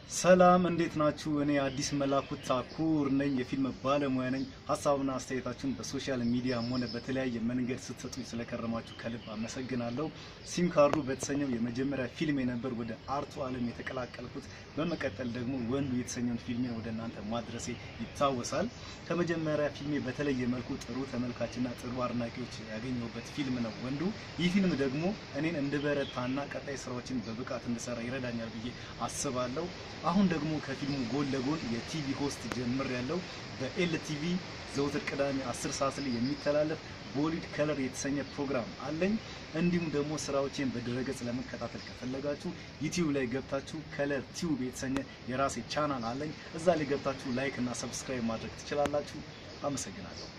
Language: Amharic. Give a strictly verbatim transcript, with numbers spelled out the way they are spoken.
ሰላም እንዴት ናችሁ? እኔ አዲስ መላኩ ታኩር ነኝ። የፊልም ባለሙያ ነኝ። ሐሳብና አስተያየታችሁን በሶሻል ሚዲያም ሆነ በተለያየ መንገድ ስትሰጡኝ ስለከረማችሁ ከልብ አመሰግናለሁ። ሲም ካርዱ በተሰኘው የመጀመሪያ ፊልሜ ነበር ወደ አርቱ ዓለም የተቀላቀልኩት። በመቀጠል ደግሞ ወንዱ የተሰኘውን ፊልሜ ወደ እናንተ ማድረሴ ይታወሳል። ከመጀመሪያ ፊልሜ በተለየ መልኩ ጥሩ ተመልካችና ጥሩ አድናቂዎች ያገኘሁበት ፊልም ነው ወንዱ። ይህ ፊልም ደግሞ እኔን እንድበረታና ቀጣይ ስራዎችን በብቃት እንድሰራ ይረዳኛል ብዬ አስባለሁ። አሁን ደግሞ ከፊልሙ ጎን ለጎን የቲቪ ሆስት ጀምር ያለው በኤልቲቪ ዘውትር ቅዳሜ አስር ሰዓት ላይ የሚተላለፍ ቦሊድ ከለር የተሰኘ ፕሮግራም አለኝ። እንዲሁም ደግሞ ስራዎቼን በድረገጽ ለመከታተል ከፈለጋችሁ ዩቲዩብ ላይ ገብታችሁ ከለር ቲዩብ የተሰኘ የራሴ ቻናል አለኝ። እዛ ላይ ገብታችሁ ላይክ እና ሰብስክራይብ ማድረግ ትችላላችሁ። አመሰግናለሁ።